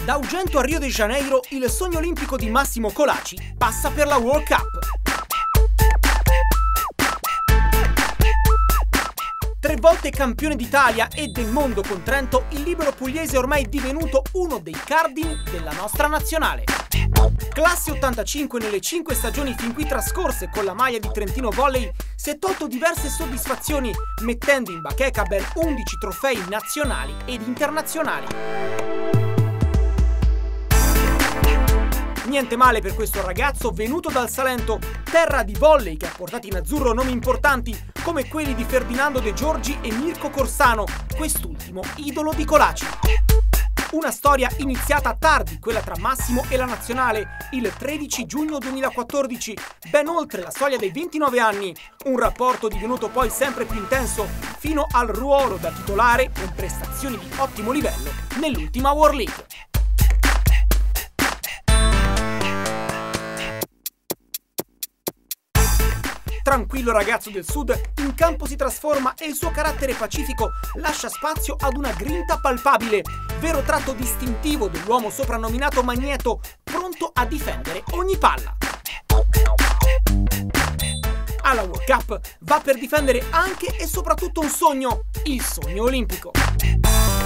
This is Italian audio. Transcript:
Da Ugento a Rio de Janeiro il sogno olimpico di Massimo Colaci passa per la World Cup. 3 volte campione d'Italia e del mondo con Trento, il libero pugliese è ormai divenuto uno dei cardini della nostra nazionale. Classe 85 nelle 5 stagioni fin qui trascorse con la maglia di Trentino Volley, si è tolto diverse soddisfazioni mettendo in bacheca ben 11 trofei nazionali ed internazionali. Niente male per questo ragazzo venuto dal Salento, terra di volley che ha portato in azzurro nomi importanti come quelli di Ferdinando De Giorgi e Mirko Corsano, quest'ultimo idolo di Colaci. Una storia iniziata tardi, quella tra Massimo e la nazionale, il 13 giugno 2014, ben oltre la soglia dei 29 anni, un rapporto divenuto poi sempre più intenso fino al ruolo da titolare con prestazioni di ottimo livello nell'ultima World League. Tranquillo ragazzo del sud, in campo si trasforma e il suo carattere pacifico lascia spazio ad una grinta palpabile, vero tratto distintivo dell'uomo soprannominato Magneto, pronto a difendere ogni palla. Alla World Cup va per difendere anche e soprattutto un sogno, il sogno olimpico.